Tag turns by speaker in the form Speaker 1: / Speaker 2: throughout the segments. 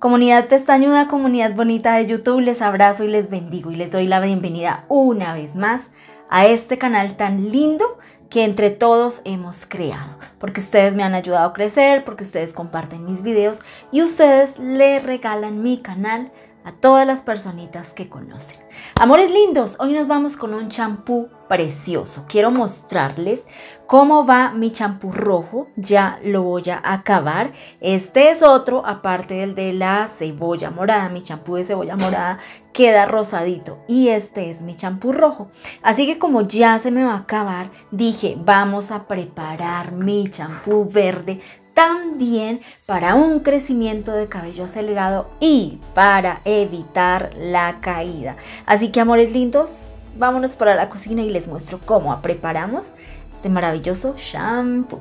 Speaker 1: Comunidad pestañuda, comunidad bonita de YouTube, les abrazo y les bendigo y les doy la bienvenida una vez más a este canal tan lindo que entre todos hemos creado, porque ustedes me han ayudado a crecer, porque ustedes comparten mis videos y ustedes le regalan mi canal a todas las personitas que conocen. Amores lindos, hoy nos vamos con un champú precioso. Quiero mostrarles cómo va mi champú rojo, ya lo voy a acabar. Este es otro, aparte del de la cebolla morada, mi champú de cebolla morada queda rosadito y este es mi champú rojo. Así que como ya se me va a acabar, dije vamos a preparar mi champú verde también para un crecimiento de cabello acelerado y para evitar la caída. Así que amores lindos, vámonos para la cocina y les muestro cómo preparamos este maravilloso shampoo.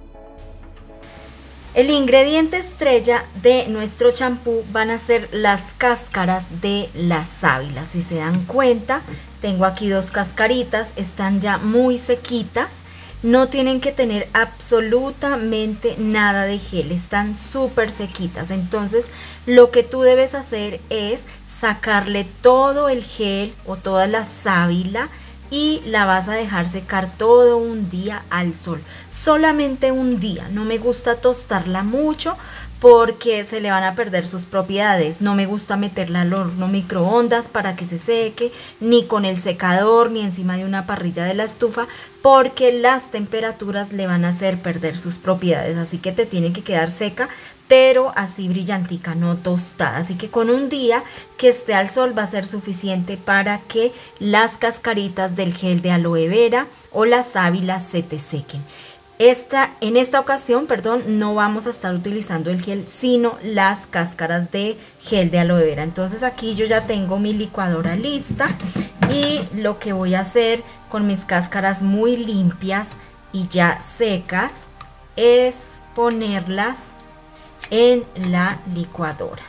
Speaker 1: El ingrediente estrella de nuestro champú van a ser las cáscaras de la sábila. Si se dan cuenta, tengo aquí dos cascaritas, están ya muy sequitas. No tienen que tener absolutamente nada de gel, están súper sequitas. Entonces lo que tú debes hacer es sacarle todo el gel o toda la sábila y la vas a dejar secar todo un día al sol, solamente un día. No me gusta tostarla mucho porque se le van a perder sus propiedades. No me gusta meterla al horno microondas para que se seque, ni con el secador, ni encima de una parrilla de la estufa, porque las temperaturas le van a hacer perder sus propiedades. Así que te tiene que quedar seca, pero así brillantica, no tostada. Así que con un día que esté al sol va a ser suficiente para que las cascaritas del gel de aloe vera o la sábila se te sequen. En esta ocasión, no vamos a estar utilizando el gel, sino las cáscaras de gel de aloe vera. Entonces aquí yo ya tengo mi licuadora lista y lo que voy a hacer con mis cáscaras muy limpias y ya secas es ponerlas en la licuadora.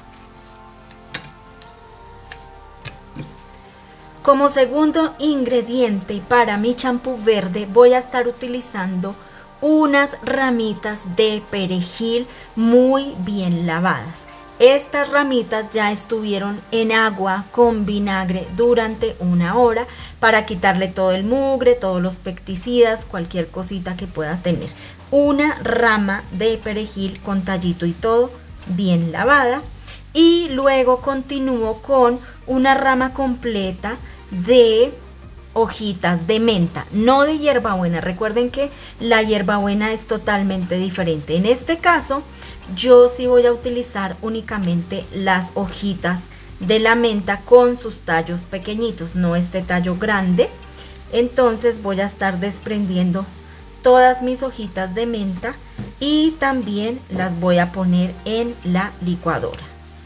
Speaker 1: Como segundo ingrediente para mi champú verde voy a estar utilizando unas ramitas de perejil muy bien lavadas. Estas ramitas ya estuvieron en agua con vinagre durante una hora para quitarle todo el mugre, todos los pesticidas, cualquier cosita que pueda tener. Una rama de perejil con tallito y todo bien lavada. Y luego continúo con una rama completa de hojitas de menta, no de hierbabuena. Recuerden que la hierbabuena es totalmente diferente. En este caso yo sí voy a utilizar únicamente las hojitas de la menta con sus tallos pequeñitos, no este tallo grande. Entonces voy a estar desprendiendo todas mis hojitas de menta y también las voy a poner en la licuadora.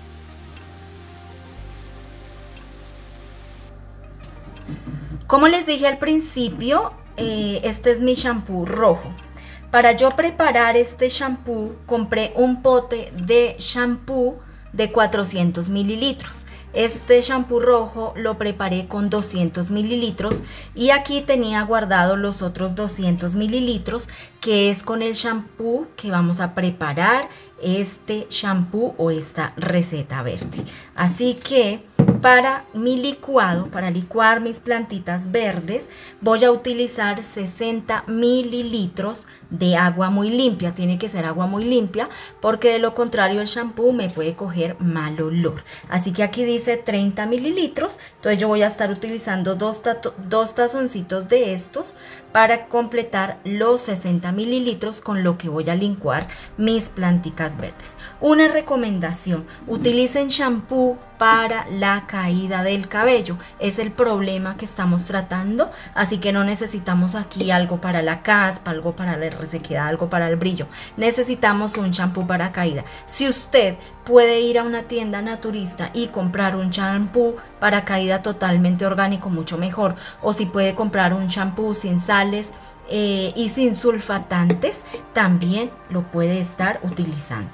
Speaker 1: Como les dije al principio, este es mi champú rojo. Para yo preparar este champú compré un pote de champú de 400 mililitros. Este champú rojo lo preparé con 200 mililitros y aquí tenía guardado los otros 200 mililitros, que es con el champú que vamos a preparar este champú o esta receta verde. Así que para mi licuado, para licuar mis plantitas verdes, voy a utilizar 60 mililitros de agua muy limpia. Tiene que ser agua muy limpia porque de lo contrario el champú me puede coger mal olor. Así que aquí dice 30 mililitros. Entonces yo voy a estar utilizando dos tazoncitos de estos para completar los 60 mililitros con lo que voy a licuar mis plantitas verdes. Una recomendación: utilicen champú para la caída del cabello. Es el problema que estamos tratando, así que no necesitamos aquí algo para la caspa, algo para la resequedad, algo para el brillo. Necesitamos un champú para caída. Si usted puede ir a una tienda naturista y comprar un champú para caída totalmente orgánico, mucho mejor. O si puede comprar un champú sin sales y sin sulfatantes, también lo puede estar utilizando.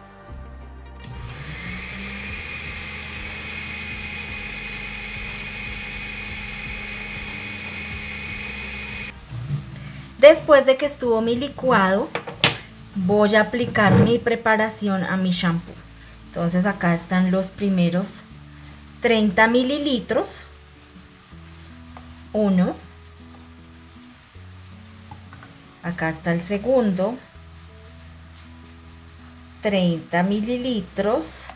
Speaker 1: Después de que estuvo mi licuado, voy a aplicar mi preparación a mi shampoo. Entonces acá están los primeros 30 mililitros. 1. Acá está el segundo. 30 mililitros.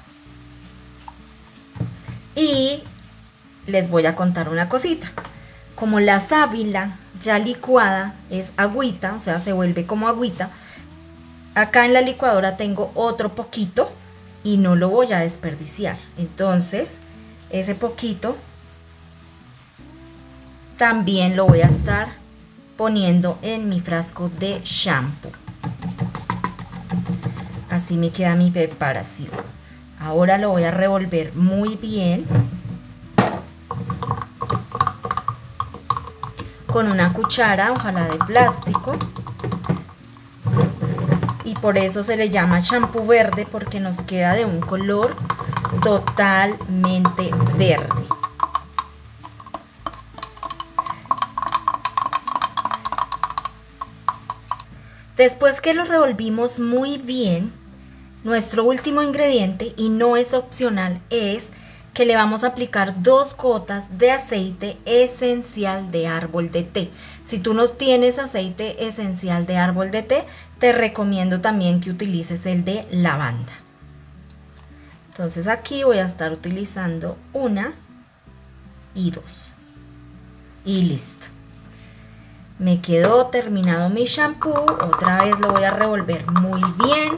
Speaker 1: Y les voy a contar una cosita. Como la sábila ya licuada es agüita, o sea, se vuelve como agüita, acá en la licuadora tengo otro poquito y no lo voy a desperdiciar. Entonces, ese poquito también lo voy a estar poniendo en mi frasco de shampoo. Así me queda mi preparación. Ahora lo voy a revolver muy bien con una cuchara, ojalá de plástico. Y por eso se le llama shampoo verde, porque nos queda de un color totalmente verde. Después que lo revolvimos muy bien, nuestro último ingrediente, y no es opcional, es que le vamos a aplicar 2 gotas de aceite esencial de árbol de té. Si tú no tienes aceite esencial de árbol de té, te recomiendo también que utilices el de lavanda. Entonces aquí voy a estar utilizando 1 y 2. Y listo. Me quedó terminado mi shampoo. Otra vez lo voy a revolver muy bien.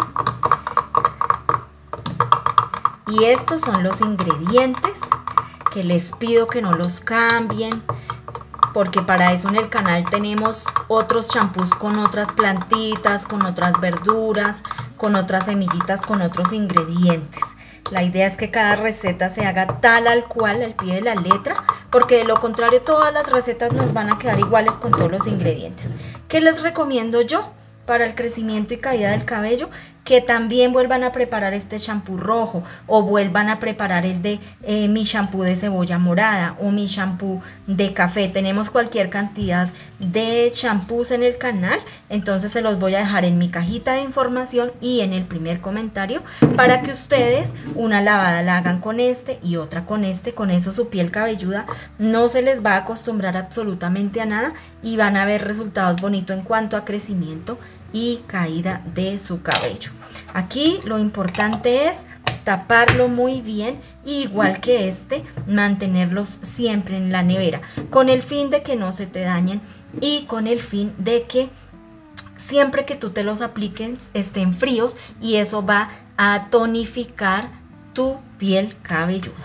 Speaker 1: Y estos son los ingredientes que les pido que no los cambien, porque para eso en el canal tenemos otros champús con otras plantitas, con otras verduras, con otras semillitas, con otros ingredientes. La idea es que cada receta se haga tal al cual, al pie de la letra, porque de lo contrario todas las recetas nos van a quedar iguales con todos los ingredientes. ¿Qué les recomiendo yo para el crecimiento y caída del cabello? Que también vuelvan a preparar este champú rojo, o vuelvan a preparar el de mi champú de cebolla morada o mi champú de café. Tenemos cualquier cantidad de champús en el canal, entonces se los voy a dejar en mi cajita de información y en el primer comentario para que ustedes una lavada la hagan con este y otra con este. Con eso su piel cabelluda no se les va a acostumbrar absolutamente a nada y van a ver resultados bonitos en cuanto a crecimiento y caída de su cabello. Aquí lo importante es taparlo muy bien, igual que este, mantenerlos siempre en la nevera con el fin de que no se te dañen y con el fin de que siempre que tú te los apliques estén fríos, y eso va a tonificar tu piel cabelluda.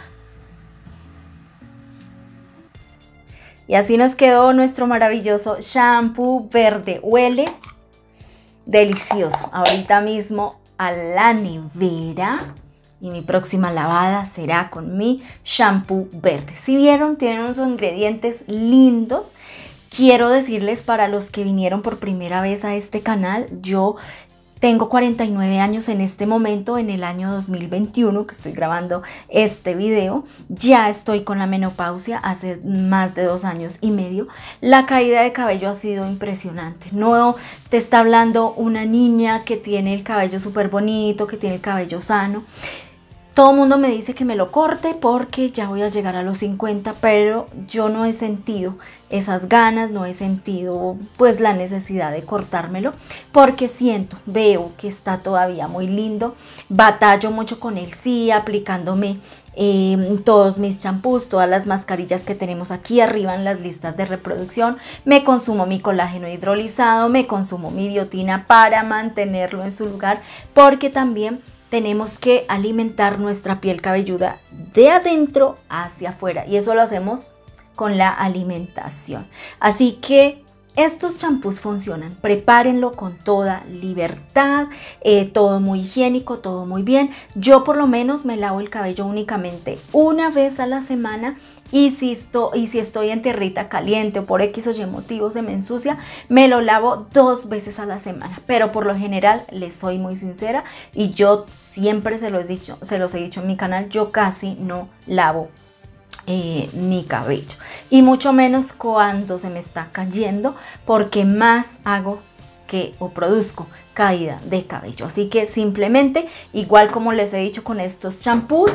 Speaker 1: Y así nos quedó nuestro maravilloso shampoo verde. Huele delicioso. Ahorita mismo a la nevera, y mi próxima lavada será con mi shampoo verde. Si vieron, tienen unos ingredientes lindos. Quiero decirles, para los que vinieron por primera vez a este canal, yo tengo 49 años en este momento, en el año 2021 que estoy grabando este video. Ya estoy con la menopausia hace más de 2 años y medio. La caída de cabello ha sido impresionante. No te está hablando una niña que tiene el cabello súper bonito, que tiene el cabello sano. Todo el mundo me dice que me lo corte porque ya voy a llegar a los 50, pero yo no he sentido esas ganas, no he sentido pues la necesidad de cortármelo, porque veo que está todavía muy lindo. Batallo mucho con él, sí, aplicándome todos mis champús, todas las mascarillas que tenemos aquí arriba en las listas de reproducción. Me consumo mi colágeno hidrolizado, me consumo mi biotina para mantenerlo en su lugar, porque también tenemos que alimentar nuestra piel cabelluda de adentro hacia afuera, y eso lo hacemos con la alimentación. Así que estos champús funcionan, prepárenlo con toda libertad, todo muy higiénico, todo muy bien. Yo por lo menos me lavo el cabello únicamente una vez a la semana, y si estoy en tierrita caliente o por X o Y motivos se me ensucia, me lo lavo 2 veces a la semana. Pero por lo general, les soy muy sincera, y yo siempre se los he dicho en mi canal, yo casi no lavo mi cabello, y mucho menos cuando se me está cayendo, porque más hago que o produzco caída de cabello. Así que simplemente, igual como les he dicho con estos champús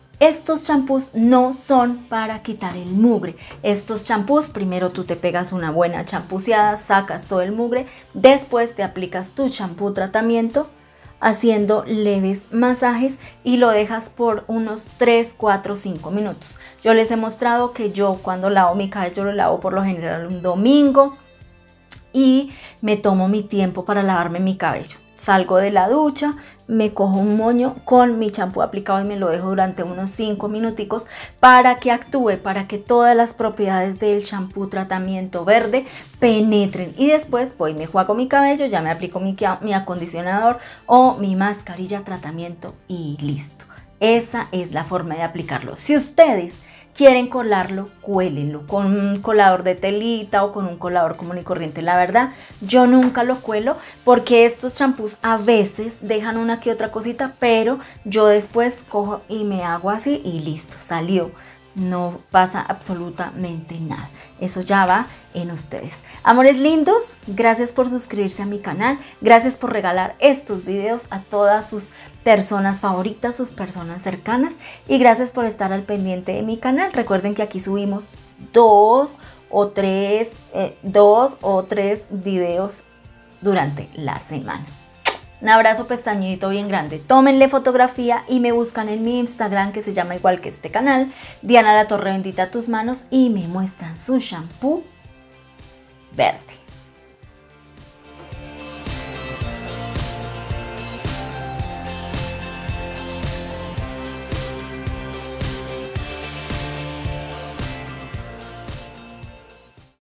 Speaker 1: no son para quitar el mugre. Estos champús, primero tú te pegas una buena champuceada, sacas todo el mugre, después te aplicas tu champú tratamiento haciendo leves masajes y lo dejas por unos 3, 4, 5 minutos. Yo les he mostrado que yo cuando lavo mi cabello lo lavo por lo general un domingo y me tomo mi tiempo para lavarme mi cabello. Salgo de la ducha, me cojo un moño con mi champú aplicado y me lo dejo durante unos 5 minuticos para que actúe, para que todas las propiedades del champú tratamiento verde penetren. Y después voy, me enjuago mi cabello, ya me aplico mi acondicionador o mi mascarilla tratamiento y listo. Esa es la forma de aplicarlo. Si ustedes quieren colarlo, cuélenlo con un colador de telita o con un colador común y corriente. La verdad, yo nunca lo cuelo porque estos champús a veces dejan una que otra cosita, pero yo después cojo y me hago así y listo, salió. No pasa absolutamente nada. Eso ya va en ustedes. Amores lindos, gracias por suscribirse a mi canal. Gracias por regalar estos videos a todas sus personas favoritas, sus personas cercanas. Y gracias por estar al pendiente de mi canal. Recuerden que aquí subimos 2 o 3 videos durante la semana. Un abrazo pestañudito bien grande. Tómenle fotografía y me buscan en mi Instagram, que se llama igual que este canal, Diana La Torre Bendita Tus Manos, y me muestran su shampoo verde.